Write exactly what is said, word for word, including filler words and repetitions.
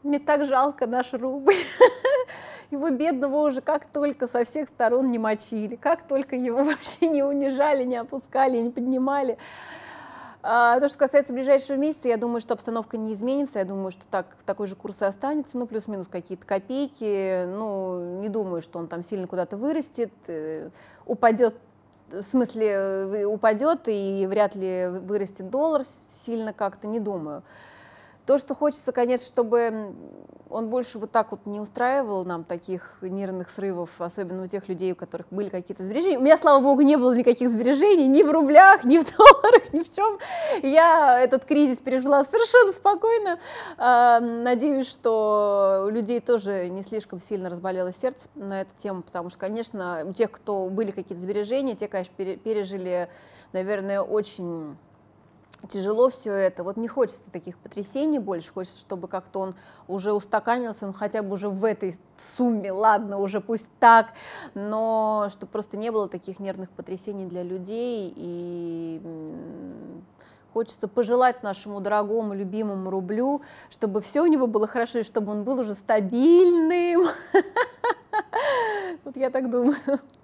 Мне так жалко наш рубль. Его бедного уже как только со всех сторон не мочили, как только его вообще не унижали, не опускали, не поднимали. А, то, что касается ближайшего месяца, я думаю, что обстановка не изменится, я думаю, что так, такой же курс и останется, ну, плюс-минус какие-то копейки, ну, не думаю, что он там сильно куда-то вырастет, э, упадет, в смысле, э, упадет и вряд ли вырастет доллар сильно как-то, не думаю. То, что хочется, конечно, чтобы он больше вот так вот не устраивал нам таких нервных срывов, особенно у тех людей, у которых были какие-то сбережения. У меня, слава богу, не было никаких сбережений ни в рублях, ни в долларах, ни в чем. Я этот кризис пережила совершенно спокойно. Надеюсь, что у людей тоже не слишком сильно разболелось сердце на эту тему, потому что, конечно, у тех, кто были какие-то сбережения, те, конечно, пережили, наверное, очень тяжело все это. Вот не хочется таких потрясений больше, хочется, чтобы как-то он уже устаканился, ну хотя бы уже в этой сумме, ладно, уже пусть так, но чтобы просто не было таких нервных потрясений для людей. И хочется пожелать нашему дорогому, любимому рублю, чтобы все у него было хорошо, и чтобы он был уже стабильным. Вот я так думаю.